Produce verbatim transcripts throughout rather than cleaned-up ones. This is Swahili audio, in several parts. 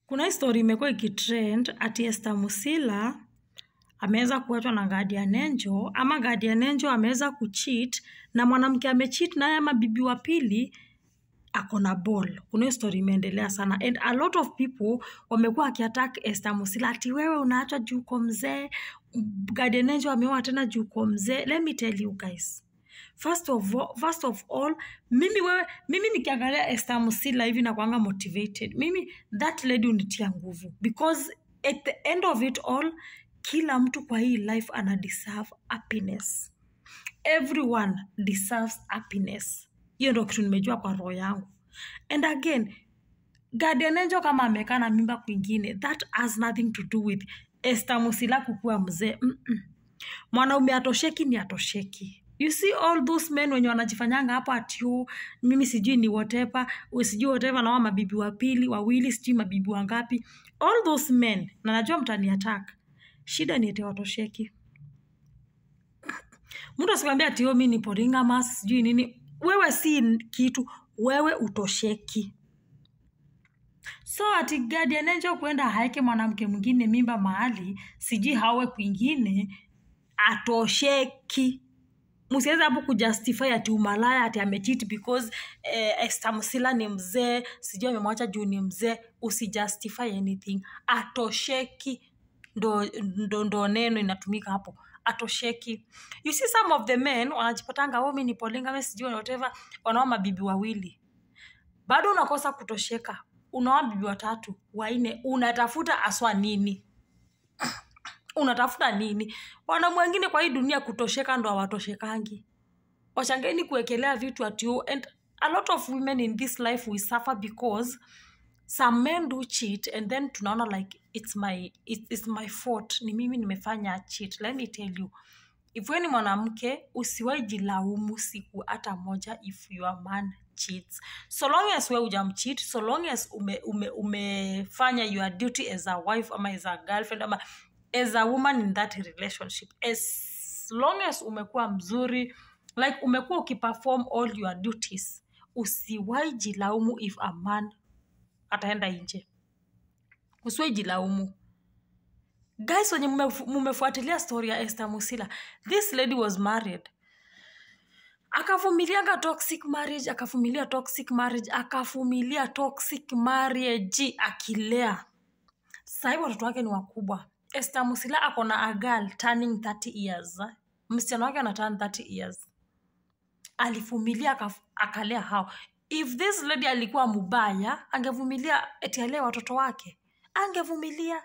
Kuna story imekuwa ikitrend ati Esther Musila ameweza kuachwa na Guardian Angel, ama Guardian Angel ameweza kucheat na mwanamke amecheat naye ama bibi wa pili ako na ball. Kuna story imeendelea sana and a lot of people wamekuwa akiattack Esther Musila ati wewe unaachwa juu kwa mzee, Guardian Angel ameoa tena juu kwa mzee. Let me tell you guys, First of all, first of all, mimi wewe mimi nikiangalia Esther Musila hivi na kuanga motivated. Mimi that lady unitia nguvu because at the end of it all, kila mtu kwa hii life ana deserve happiness. Everyone deserves happiness. Hiyo ndio kitu nimejua kwa roho yangu. And again, Guardian Angel kama amekaa na mimba kwingine, that has nothing to do with Esther Musila kukua mzee. Mm -mm. Mwanaume atosheki ni atosheki. You see all those men wenye wanajifanyanga hapo ati you, mimi sijui ni whatever, usijui whatever na wa mabibi wa pili, wawili, sijui mabibi wangapi. All those men, na najua mtani attack. Shida ni ete watosheki. Mtu asikwambia ati yo mimi ni polygamous, sijui nini. Wewe si kitu, wewe utosheki. So ati Guardian Angel kuenda haeke mwanamke mwingine mimba mahali, sijui hawe kwingine, atosheki. Musiweza hapo kujustify ati umalaya ati amecheat because eh, Esther Musila ni mzee, sijui amemwacha juu ni mzee. Usijustify anything. Atosheki. Ndo, ndo, ndo neno inatumika hapo. Atosheki. You see some of the men wanajipatanga wao mimi ni polygamous sijui whatever, wanaoa mabibi wawili. Bado unakosa kutosheka. Unaoa bibi watatu, wanne, unatafuta aswa nini? Unatafuta nini? Wana mwingine kwa hii dunia kutosheka ndo hawatoshekangi. Wachangeni kuwekelea vitu ati you, and a lot of women in this life we suffer because some men do cheat and then tunaona like it's my it, it's my fault, ni mimi nimefanya cheat. Let me tell you, if wewe ni mwanamke usiwahi jilaumu siku hata moja if your man cheats. So long as wewe hujamcheat, so long as ume, ume, umefanya your duty as a wife ama as a girlfriend ama as a woman in that relationship, as long as umekuwa mzuri, like umekuwa ukiperform all your duties, usiwahi jilaumu if a man ataenda nje. Usiwahi jilaumu. Guys, wenye mumefuatilia story ya Esther Musila, this lady was married. Akavumilianga toxic marriage, akavumilia toxic marriage, akavumilia toxic marriage akilea. Sasa hivi watoto wake ni wakubwa. Esther Musila akona a girl turning thirty years. Msichana wake ana turn thirty years. Alivumilia akalea hao. If this lady alikuwa mubaya, angevumilia eti alee watoto wake. Angevumilia.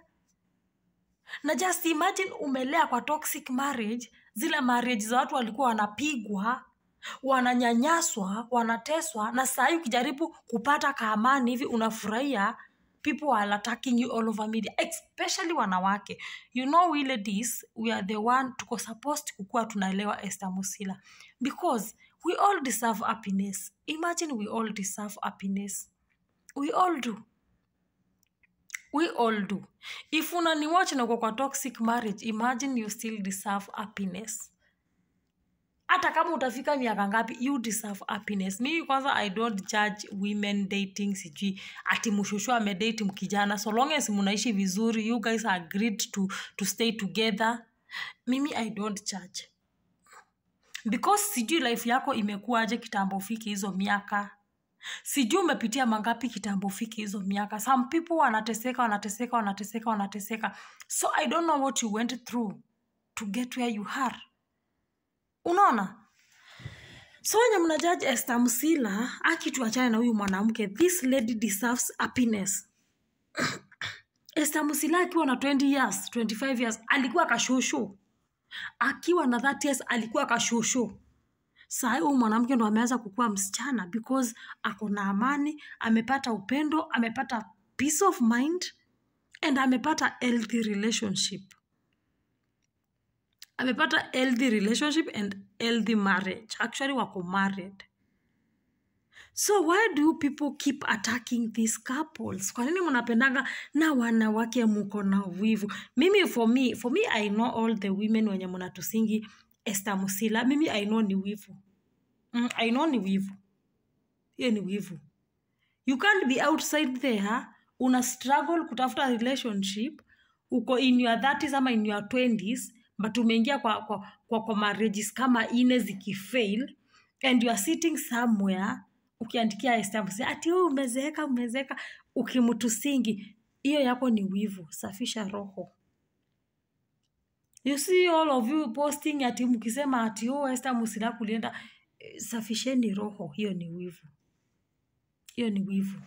Na just imagine umelea kwa toxic marriage, zile marriage za watu walikuwa wanapigwa, wananyanyaswa, wanateswa, na sasa hivi ukijaribu kupata kaamani hivi unafurahia. People are attacking you all over media, especially wanawake. You know, we ladies, we are the one tuko supposed kukua tunaelewa Esther Musila. Because we all deserve happiness. Imagine we all deserve happiness. We all do. We all do. If unani watch na kwa toxic marriage, imagine you still deserve happiness. Hata kama utafika miaka ngapi, you deserve happiness. Mimi kwanza I don't judge women dating sijui ati mshushu amedate mkijana. So long as mnaishi vizuri, you guys are agreed to to stay together. Mimi I don't judge. Because sijui life yako imekuwa aje kitambo fiki hizo miaka. Sijui umepitia mangapi kitambo fiki hizo miaka. Some people wanateseka, wanateseka, wanateseka, wanateseka. So I don't know what you went through to get where you are. Unaona? So wenye mnajudge Esther Musila, akituachana na huyu mwanamke, this lady deserves happiness. Esther Musila akiwa na twenty years, twenty-five years, alikuwa kashushu. Akiwa na thirty years, alikuwa kashushu. Sasa huyu mwanamke ndo ameanza kukua msichana because ako na amani, amepata upendo, amepata peace of mind, and amepata healthy relationship. Amepata healthy relationship and healthy marriage. Actually, wako married. So why do people keep attacking these couples? Kwa nini mnapendanga na wanawake mko na wivu? Mimi for me, for me I know all the women wenye mnatusingi Esther Musila. Mimi I know ni wivu. Mm, I know ni wivu. Hiyo ni wivu. You can't be outside there una struggle kutafuta relationship, uko in your thirties ama in your twenties, but umeingia kwa kwa kwa, kwa marriages kama ine zikifail, and you are sitting somewhere ukiandikia stamps ati wewe umezeeka umezeeka ukimtusingi, hiyo yako ni wivu. Safisha roho. You see all of you posting ati mkisema ati oh Esther Musila kulienda, safisheni roho, hiyo ni wivu. Hiyo ni wivu.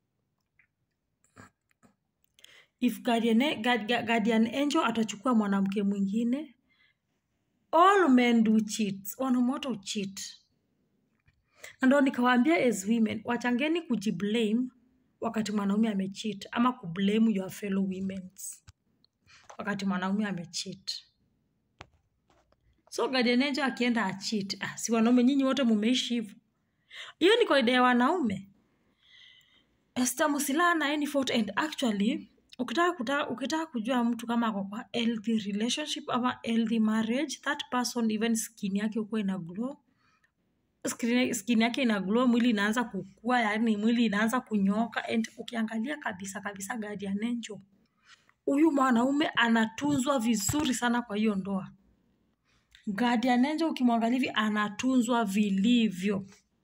If guardian, guardian angel atachukua mwanamke mwingine, all men do cheat. Wanamoto cheat. Ndio nikawaambia as women, wachangeni kujiblame wakati mwanaume amecheat, ama kublame your fellow women wakati mwanaume amecheat. So guardian angel akienda acheat, ah, si wanaume nyinyi wote mumeishi hivyo. Hiyo ni kwa idea ya wanaume. Esther Musila na any fault, and actually ukitaka kuta, ukitaka kujua mtu kama ako kwa healthy relationship ama healthy marriage, that person even skin yake uko ina glow. Skin, skin yake ina glow, mwili inaanza kukua, yani mwili inaanza kunyoka, and ukiangalia kabisa kabisa guardian angel, huyu mwanaume anatunzwa vizuri sana kwa hiyo ndoa. Guardian angel ukimwangalia hivi anatunzwa vilivyo.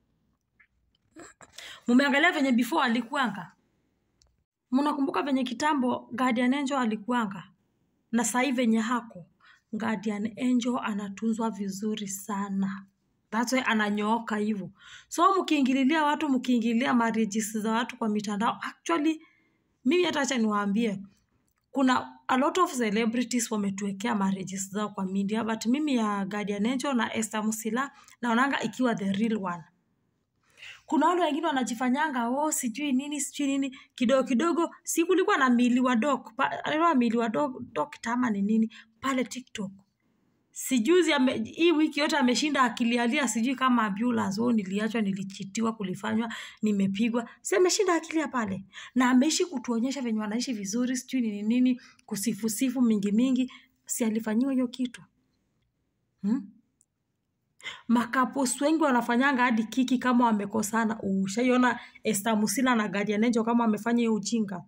Mumeangalia venye before alikuanga? Mnakumbuka venye kitambo guardian angel alikuanga? Na sasa hivi venye hako, guardian angel anatunzwa vizuri sana. That's why ananyooka hivyo. So mkiingililia watu, mkiingilia marriages za watu kwa mitandao, actually mimi hata acha niwaambie, kuna a lot of celebrities wametuwekea marriages zao kwa media, but mimi ya guardian angel na Esther Musila naonanga ikiwa the real one. Kuna wale wengine wanajifanyanga oh sijui nini sijui nini, kidogo kidogo si kulikuwa na mili wa dog, alikuwa mili wa dog dog tama ni nini pale TikTok. Sijuzi hii wiki yote ameshinda akilialia sijui kama ambulance, oh niliachwa, nilichitiwa, kulifanywa, nimepigwa. Si ameshinda akilia pale. Na ameishi kutuonyesha venye wanaishi vizuri, sijui nini nini, kusifu sifu mingi mingi. Si alifanyiwa hiyo kitu? Hmm? Makapos wengi wanafanyanga hadi kiki kama wamekosana. Ushaiona Esther Musila na guardian angel kama wamefanya hiyo ujinga?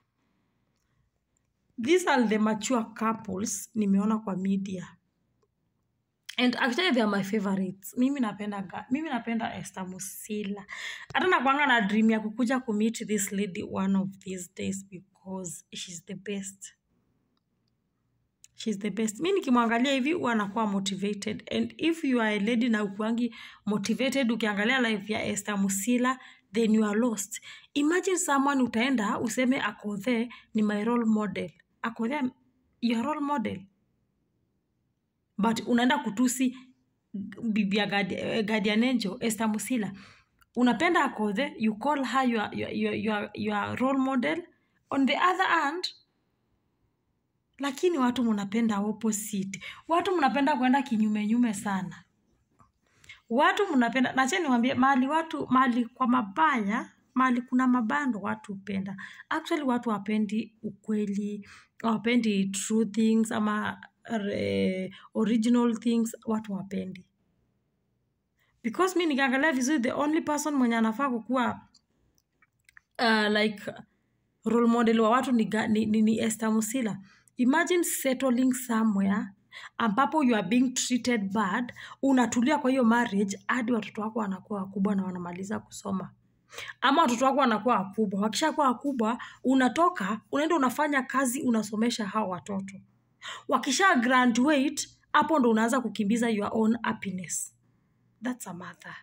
These are the mature couples nimeona kwa media. And actually they are my favorites. Mimi napenda mimi napenda Esther Musila. Hata nakuanga na dream ya kukuja ku meet this lady one of these days because she's the best. She's the best. Mimi nikimwangalia hivi huwa nakuwa motivated, and if you are a lady na ukuangi motivated ukiangalia life ya Esther Musila, then you are lost. Imagine someone utaenda useme ako there ni my role model. Ako there your role model. But unaenda kutusi bibi ya guardian angel Esther Musila. Unapenda ako there, you call her your, your, your, your, your role model. On the other hand, lakini watu mnapenda opposite. Watu mnapenda kwenda kinyume nyume sana. Watu mnapenda, na acha niwaambie, mahali watu mahali kwa mabaya, mahali kuna mabando watu upenda. Actually watu wapendi ukweli, wapendi true things ama uh, original things, watu wapendi. Because mimi nikiangalia vizuri, the only person mwenye anafaa kukuwa uh, like role model wa watu ni, ni, ni, ni Esther Musila. Imagine settling somewhere ambapo you are being treated bad, unatulia kwa hiyo marriage hadi watoto wako wanakuwa wakubwa na wanamaliza kusoma. Ama watoto wako wanakuwa wakubwa, wakishakuwa wakubwa unatoka, unaenda unafanya kazi, unasomesha hao watoto. Wakisha graduate, hapo ndo unaanza kukimbiza your own happiness. That's a mother.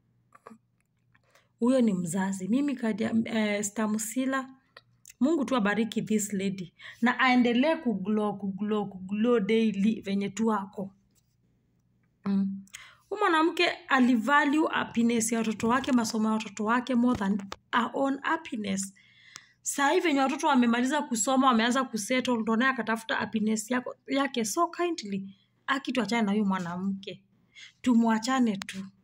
Huyo ni mzazi. Mimi kaja eh, Esther Musila, Mungu tu abariki this lady na aendelee kuglow kuglow kuglow daily venye tu wako. Mm. Mwanamke alivalue happiness ya watoto wake, masomo ya watoto wake more than our own happiness. Sasa hivi venye watoto wamemaliza kusoma, wameanza kusettle, ndo naye akatafuta happiness yako yake so kindly. Aki tuachane na huyu mwanamke. Tumwachane tu.